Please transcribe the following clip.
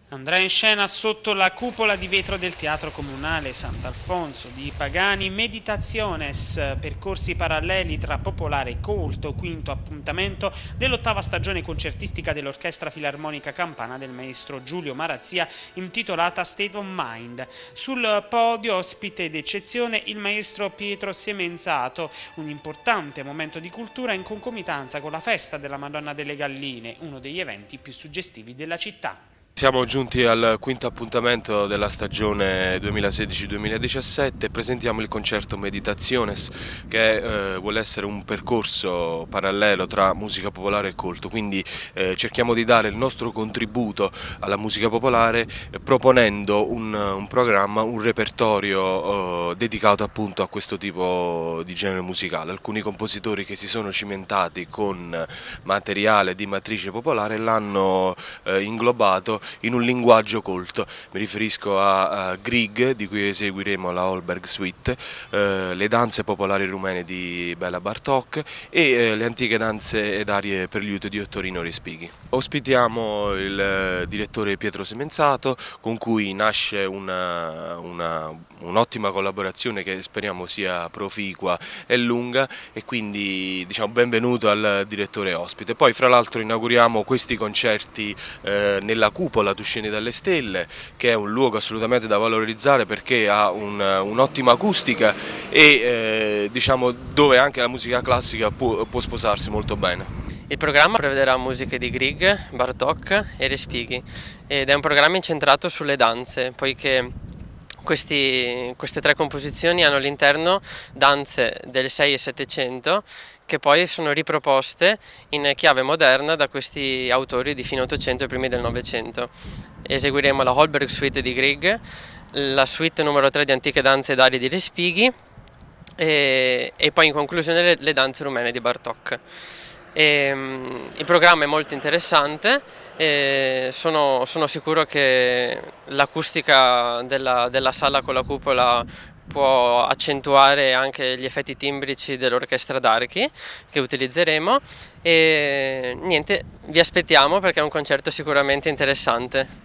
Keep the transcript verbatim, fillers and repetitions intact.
Andrà in scena sotto la cupola di vetro del Teatro Comunale Sant'Alfonso di Pagani Meditationes, percorsi paralleli tra popolare e colto, quinto appuntamento dell'ottava stagione concertistica dell'Orchestra Filarmonica Campana del maestro Giulio Marazzia, intitolata State of Mind. Sul podio, ospite d'eccezione, il maestro Pietro Semenzato, un importante momento di cultura in concomitanza con la festa della Madonna delle Galline, uno degli eventi più suggestivi della città. Siamo giunti al quinto appuntamento della stagione duemilasedici duemiladiciassette e presentiamo il concerto Meditationes, che eh, vuole essere un percorso parallelo tra musica popolare e colto, quindi eh, cerchiamo di dare il nostro contributo alla musica popolare eh, proponendo un, un programma, un repertorio eh, dedicato appunto a questo tipo di genere musicale. Alcuni compositori che si sono cimentati con materiale di matrice popolare l'hanno eh, inglobato in un linguaggio colto. Mi riferisco a, a Grieg, di cui eseguiremo la Holberg Suite, eh, le danze popolari rumene di Bela Bartók e eh, le antiche danze ed arie per liuto di Ottorino Respighi. Ospitiamo il eh, direttore Pietro Semenzato, con cui nasce una, una, un'ottima collaborazione che speriamo sia proficua e lunga, e quindi diciamo benvenuto al direttore ospite. Poi fra l'altro inauguriamo questi concerti eh, nella cupola Tu scendi dalle stelle, che è un luogo assolutamente da valorizzare perché ha un'ottima acustica e eh, diciamo dove anche la musica classica può, può sposarsi molto bene. Il programma prevederà musiche di Grieg, Bartók e Respighi ed è un programma incentrato sulle danze, poiché questi, queste tre composizioni hanno all'interno danze del sei e settecento che poi sono riproposte in chiave moderna da questi autori di fine ottocento e primi del novecento. Eseguiremo la Holberg Suite di Grieg, la suite numero tre di Antiche danze ed arie di Respighi e, e poi in conclusione le, le danze rumene di Bartók. E, um, il programma è molto interessante e sono, sono sicuro che l'acustica della, della sala con la cupola può accentuare anche gli effetti timbrici dell'orchestra d'archi che utilizzeremo e niente, vi aspettiamo perché è un concerto sicuramente interessante.